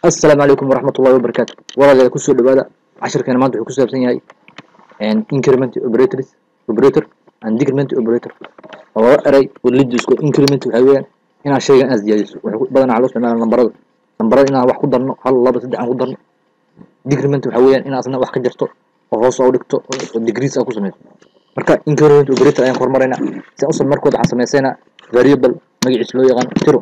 السلام عليكم ورحمة الله وبركاته. ولا كسر دبادة 10 كان ما كسر بسني and increment operator and decrement operator. هو أري والليد يسكو increment وحويان هنا شيء أزدياد بدنا على اسمه نمبر هنا واحد قدرنا الله بس عن قدرنا decrement وحويان هنا أصلا واحد جرته وهو صورته degrees أكو سمين. مركا increment operator أيام خرمرنا سأوصل مركود عصمة سنة variable مجلس لو يغان ترو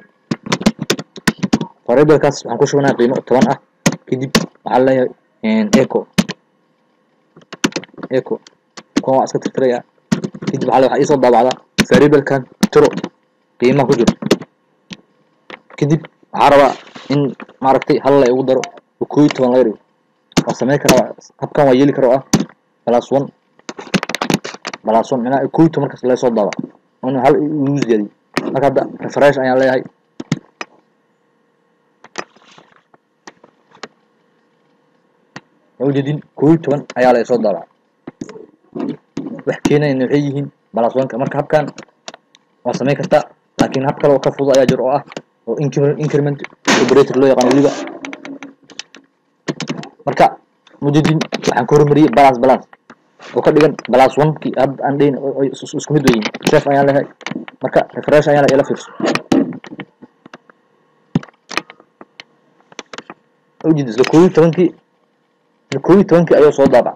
variable كاس waxaan ku shubnaa qiimo 10 ah kadib waxa la leeyahay echo kuwa iska tirtiraya kadib waxa ay soo daabacda variable kan tiro qiimo ku jiro kadib waxa rabaa in maaragtay hal la ugu daro ku 10 la yiri oo sameey kara habkan waa yeeli karo ah +1 mina ku 10 markaas la soo daabac oo hal use geli marka hadda refresh ayaan leeyahay وجدين كوي توان أيها الإصابة ضرع وحكينا إنه حيجين بلاسوان كمرك هب كان وسميك استا لكن هب كلو كفوض أيها جرؤة وإنكرمنت operator لو يقان وليبا مركا وجدين وحنكور مري بلاس وقد ديgan بلاسوان كي هب عندين اسكمي دوين شاف أيها لهاي مركا ريفريش أيها إلى فيرس وجدين كوي توان كوي توانكي أيوة صوت ضابع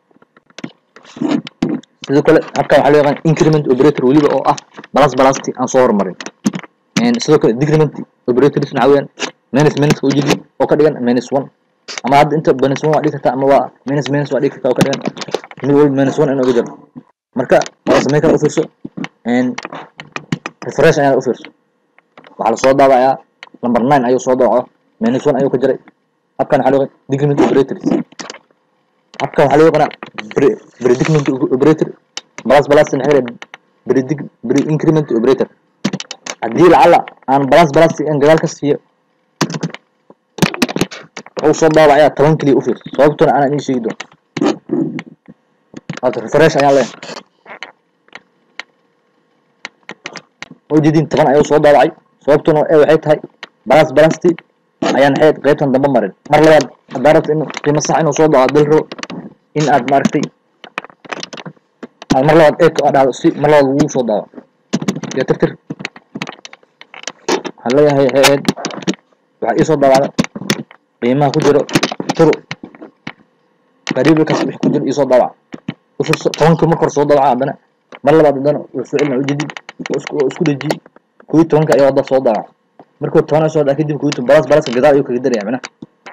sidoo kale habka waxa loo yaqaan increment operator waliba oo ah balasti aan soo hormarin sidoo kale decrement operator isna caawiyaan minus oo jidi oo ka dhigan -1 ama hadda inta -1 waa dhigta ama waa minus waa dhigta oo ka dhigan -1 inuu jiro marka waa sameey kara u fiirso refresh ayaan u fiirso waxa la soo daabayaa number 9 ayuu soo daabaco -1 ayuu ka jiray habkan waxa loo yaqaan decrement operator habka waxa loo yaqaan predicament operator balas nxire increment operator hadii lacala aan balas in gadaal ka siiyo oo soo daabacaya 10 kaliya u fiirso sababtuna aan in sheegdo hada refresh ayaa leh oo jidin 10 ayuu soo daabacay sababtuna waxay tahay balasti ayaan xeed qaybtan dambe marin mar labaad hadaarad in qiimo sax inuu soo daabaco dalro in aad maartay mar labaad eeko aad si mar labaad ugu soo daabaco ya tirtir hal leeyahay heed waxa ii soo daabacda qiimaha ku jiro tiro variable kaas wixii ku jiro ii soo daabac usoo tobanka markor soo daabaca hadana mar labaad hadana soo cilna u jidi isku dhaji kuwi tobanka ayaa wada soo daabac markuu toona soo dhaakay dib kuwitu balas gadaal ayuu kaga daraya macna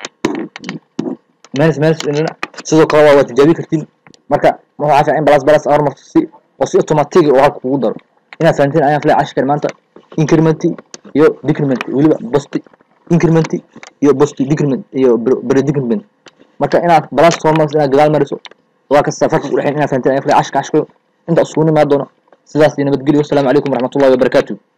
menes sidoo kale waa tijaabi kartiin marka waxa fiican balas hormarto si oo si automatic oo halka ugu daro inaad fahanteen ayaan filay cashkar maanta increment iyo decrement waliba bosti increment iyo bosti decrement iyo predicament marka inaad balas hormarto inaad gadaal mariso waa ka safarka u dhaxay inaad fahanteen ayaan filay cashka inta usbuuni ma doono sidaas nabadgelyo. Assalaamu calaykum waraxmatullaahi wabarakaatuh.